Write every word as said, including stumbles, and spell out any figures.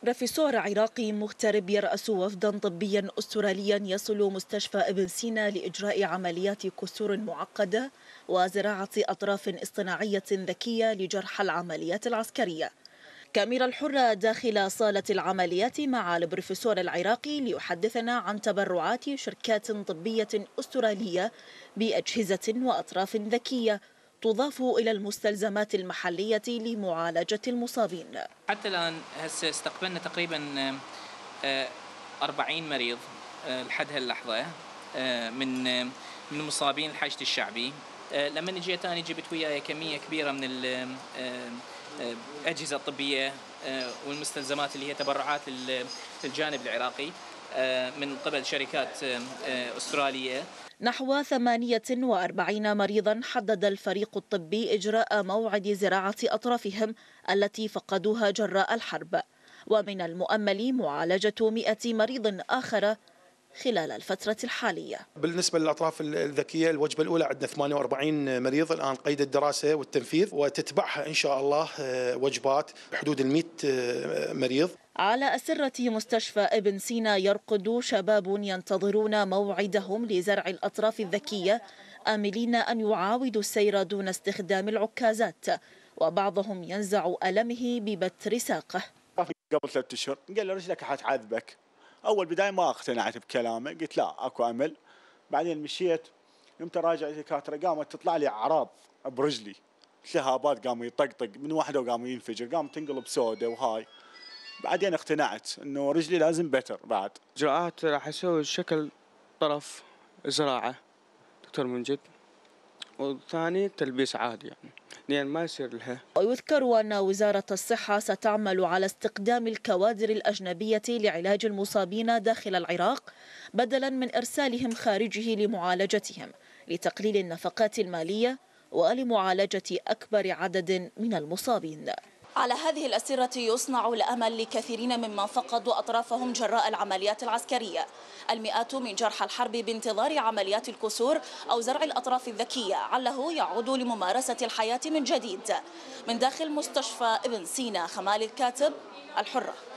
بروفيسور عراقي مغترب يرأس وفدا طبيا أستراليا يصل مستشفى ابن سينا لإجراء عمليات كسور معقدة وزراعة أطراف اصطناعية ذكية لجرحى العمليات العسكرية. كاميرا الحرة داخل صالة العمليات مع البروفيسور العراقي ليحدثنا عن تبرعات شركات طبية أسترالية بأجهزة وأطراف ذكية تضاف إلى المستلزمات المحلية لمعالجة المصابين. حتى الآن هسه استقبلنا تقريبا أربعين مريض لحد هاللحظة من من مصابين الحشد الشعبي. لما جيت أنا جبت وياي كمية كبيرة من الأجهزة الطبية والمستلزمات اللي هي تبرعات للجانب العراقي من قبل شركات أسترالية. نحو ثمانية وأربعين مريضا حدد الفريق الطبي إجراء موعد زراعة أطرافهم التي فقدوها جراء الحرب، ومن المؤمل معالجة مئة مريض آخر خلال الفترة الحالية. بالنسبة للأطراف الذكية، الوجبة الأولى عندنا ثمانية وأربعين مريض الآن قيد الدراسة والتنفيذ، وتتبعها إن شاء الله وجبات بحدود المئة مريض. على أسرة مستشفى ابن سينا يرقد شباب ينتظرون موعدهم لزرع الأطراف الذكية، آملين أن يعاودوا السير دون استخدام العكازات، وبعضهم ينزع ألمه ببتر ساقه. قبل ثلاثة أشهر قال له رجلك حتعذبك. أول بداية ما اقتنعت بكلامه، قلت لا أكو أمل. بعدين مشيت، يوم تراجع الدكاترة قامت تطلع لي أعراض برجلي، التهابات قاموا يطقطق من واحدة وقاموا ينفجر، قامت تنقلب سودة وهاي. بعدين اقتنعت انه رجلي لازم بتر. بعد اجراءات راح اسوي شكل طرف زراعه دكتور منجد، والثاني تلبيس عادي يعني لان ما يصير لها. ويذكر ان وزاره الصحه ستعمل على استقدام الكوادر الاجنبيه لعلاج المصابين داخل العراق بدلا من ارسالهم خارجه لمعالجتهم، لتقليل النفقات الماليه ولمعالجه اكبر عدد من المصابين. على هذه الأسرة يصنع الأمل لكثيرين ممن فقدوا أطرافهم جراء العمليات العسكرية. المئات من جرحى الحرب بانتظار عمليات الكسور أو زرع الأطراف الذكية عله يعود لممارسة الحياة من جديد. من داخل مستشفى ابن سينا، خمال الكاتب، الحرة.